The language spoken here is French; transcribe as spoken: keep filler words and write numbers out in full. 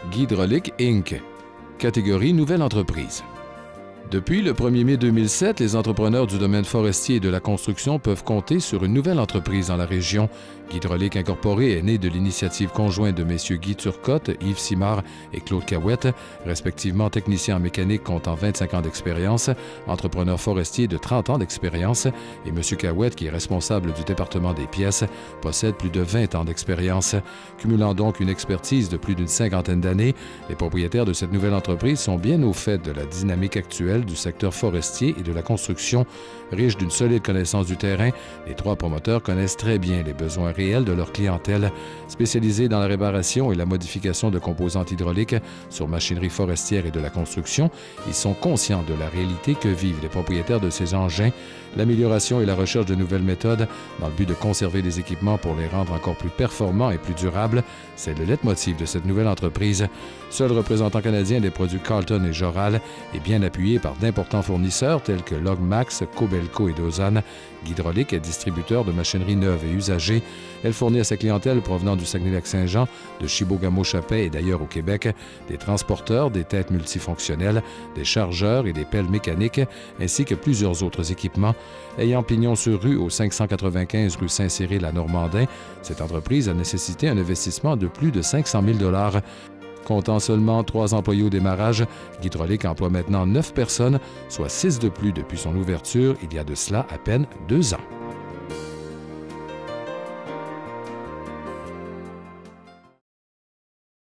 Guhydraulique Incorporée. Catégorie Nouvelle entreprise. Depuis le premier mai deux mille sept, les entrepreneurs du domaine forestier et de la construction peuvent compter sur une nouvelle entreprise dans la région. Guhydraulique Incorporée est née de l'initiative conjointe de messieurs Guy Turcotte, Yves Simard et Claude Cahouette, respectivement techniciens en mécanique comptant vingt-cinq ans d'expérience, entrepreneur forestier de trente ans d'expérience, et M. Cahouette, qui est responsable du département des pièces, possède plus de vingt ans d'expérience. Cumulant donc une expertise de plus d'une cinquantaine d'années, les propriétaires de cette nouvelle entreprise sont bien au fait de la dynamique actuelle du secteur forestier et de la construction. Riches d'une solide connaissance du terrain, les trois promoteurs connaissent très bien les besoins réels de leur clientèle. Spécialisés dans la réparation et la modification de composantes hydrauliques sur machinerie forestière et de la construction, ils sont conscients de la réalité que vivent les propriétaires de ces engins, l'amélioration et la recherche de nouvelles méthodes dans le but de conserver les équipements pour les rendre encore plus performants et plus durables. C'est le leitmotiv de cette nouvelle entreprise. Seul représentant canadien des produits Carlton et Joral est bien appuyé par d'importants fournisseurs tels que Logmax, Cobelco et Dozan. Guhydraulique est distributeur de machinerie neuve et usagée. Elle fournit à sa clientèle provenant du Saguenay-Lac-Saint-Jean, de Chibougamau-Chapais et d'ailleurs au Québec, des transporteurs, des têtes multifonctionnelles, des chargeurs et des pelles mécaniques, ainsi que plusieurs autres équipements. Ayant pignon sur rue au cinq cent quatre-vingt-quinze rue Saint-Cyril à Normandin, cette entreprise a nécessité un investissement de plus de cinq cent mille dollars. Comptant seulement trois employés au démarrage, Guhydraulique emploie maintenant neuf personnes, soit six de plus depuis son ouverture il y a de cela à peine deux ans.